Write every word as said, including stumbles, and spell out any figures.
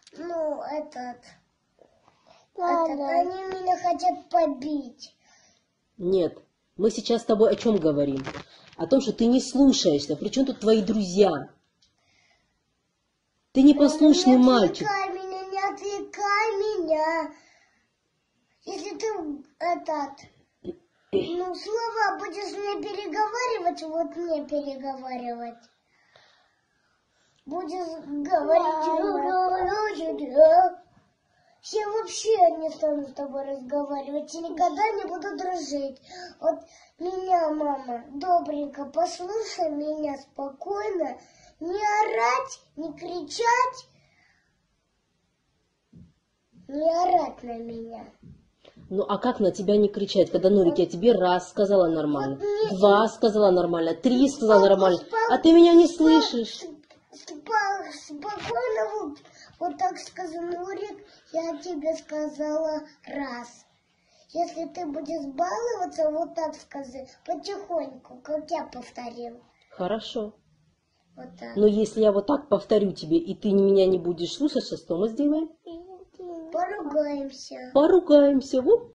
Ну, этот... этот они меня хотят побить. Нет, мы сейчас с тобой о чем говорим? О том, что ты не слушаешься. Причем тут твои друзья? Ты непослушный не мальчик. Не отвлекай меня, не отвлекай меня. Если ты этот... Ну, слова будешь мне переговаривать, вот мне переговаривать. Будешь говорить... Я вообще не стану с тобой разговаривать и никогда не буду дружить. Вот меня, мама, добренько, послушай меня спокойно. Не орать, не кричать, не орать на меня. Ну, а как на тебя не кричать, когда Нурик, я тебе раз сказала нормально, Вот не... два сказала нормально, три сказала нормально, а ты меня не слышишь. Спокойно, вот, вот так сказал Нурик, я тебе сказала раз. Если ты будешь баловаться, вот так скажи, потихоньку, как я повторил. Хорошо. Вот так. Но если я вот так повторю тебе, и ты меня не будешь слушать, что мы сделаем? Поругаемся. Поругаемся. Вот.